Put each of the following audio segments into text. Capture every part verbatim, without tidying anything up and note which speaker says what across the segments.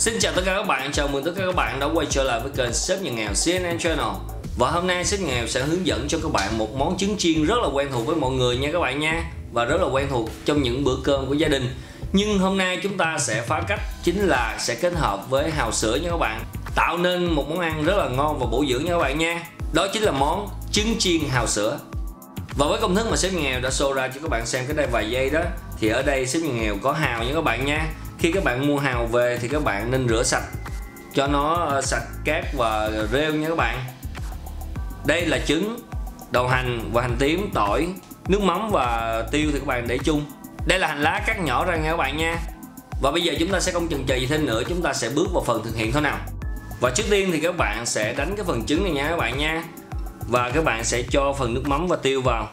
Speaker 1: Xin chào tất cả các bạn, chào mừng tất cả các bạn đã quay trở lại với kênh Sếp Nhà Nghèo xê en en Channel. Và hôm nay Sếp Nhà Nghèo sẽ hướng dẫn cho các bạn một món trứng chiên rất là quen thuộc với mọi người nha các bạn nha. Và rất là quen thuộc trong những bữa cơm của gia đình. Nhưng hôm nay chúng ta sẽ phá cách, chính là sẽ kết hợp với hàu sữa nha các bạn, tạo nên một món ăn rất là ngon và bổ dưỡng nha các bạn nha. Đó chính là món trứng chiên hàu sữa. Và với công thức mà Sếp Nhà Nghèo đã show ra cho các bạn xem cách đây vài giây đó, thì ở đây Sếp Nhà Nghèo có hàu nha các bạn nha. Khi các bạn mua hàu về thì các bạn nên rửa sạch cho nó sạch cát và rêu nha các bạn. Đây là trứng, đậu hành và hành tím, tỏi, nước mắm và tiêu thì các bạn để chung. Đây là hành lá cắt nhỏ ra nha các bạn nha. Và bây giờ chúng ta sẽ không chần chờ gì thêm nữa, chúng ta sẽ bước vào phần thực hiện thôi nào. Và trước tiên thì các bạn sẽ đánh cái phần trứng này nha các bạn nha. Và các bạn sẽ cho phần nước mắm và tiêu vào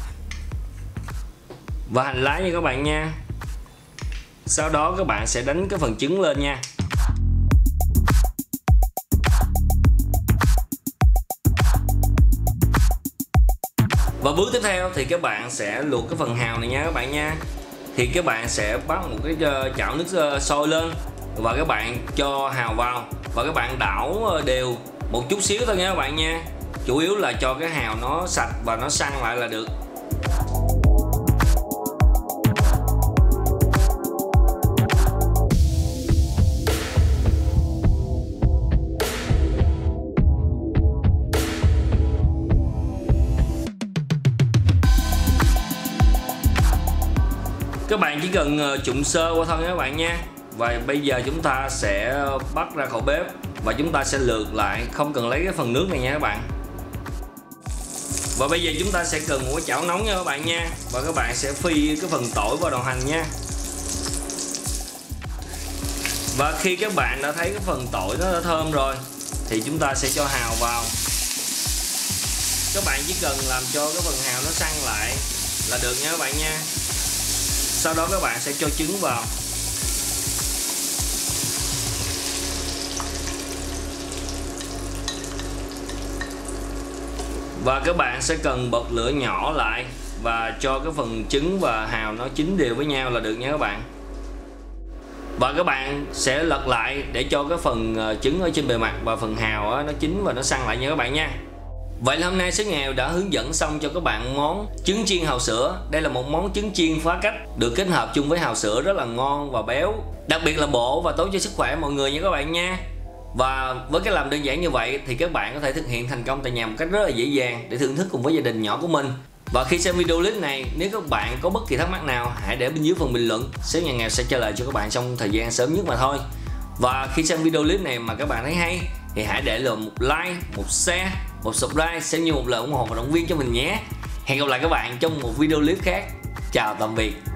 Speaker 1: và hành lá nha các bạn nha. Sau đó các bạn sẽ đánh cái phần trứng lên nha. Và bước tiếp theo thì các bạn sẽ luộc cái phần hàu này nha các bạn nha. Thì các bạn sẽ bắt một cái chảo nước sôi lên và các bạn cho hàu vào và các bạn đảo đều một chút xíu thôi nha các bạn nha. Chủ yếu là cho cái hàu nó sạch và nó săn lại là được. Các bạn chỉ cần trụng sơ qua thôi nha các bạn nha. Và bây giờ chúng ta sẽ bắt ra khỏi bếp và chúng ta sẽ lượt lại, không cần lấy cái phần nước này nha các bạn. Và bây giờ chúng ta sẽ cần một cái chảo nóng nha các bạn nha. Và các bạn sẽ phi cái phần tỏi vào đậu hành nha. Và khi các bạn đã thấy cái phần tỏi nó đã thơm rồi thì chúng ta sẽ cho hàu vào. Các bạn chỉ cần làm cho cái phần hàu nó săn lại là được nha các bạn nha. Sau đó các bạn sẽ cho trứng vào. Và các bạn sẽ cần bật lửa nhỏ lại và cho cái phần trứng và hàu nó chín đều với nhau là được nha các bạn. Và các bạn sẽ lật lại để cho cái phần trứng ở trên bề mặt và phần hàu nó chín và nó săn lại nha các bạn nha. Vậy là hôm nay Sếp Nghèo đã hướng dẫn xong cho các bạn món trứng chiên hàu sữa. Đây là một món trứng chiên phá cách được kết hợp chung với hàu sữa rất là ngon và béo, đặc biệt là bổ và tốt cho sức khỏe mọi người nha các bạn nha. Và với cái làm đơn giản như vậy thì các bạn có thể thực hiện thành công tại nhà một cách rất là dễ dàng để thưởng thức cùng với gia đình nhỏ của mình. Và khi xem video clip này, nếu các bạn có bất kỳ thắc mắc nào, hãy để bên dưới phần bình luận, Sếp Nhà Nghèo sẽ trả lời cho các bạn trong thời gian sớm nhất mà thôi. Và khi xem video clip này mà các bạn thấy hay thì hãy để lại một like, một share, một subscribe xem như một lời ủng hộ và động viên cho mình nhé. Hẹn gặp lại các bạn trong một video clip khác. Chào tạm biệt.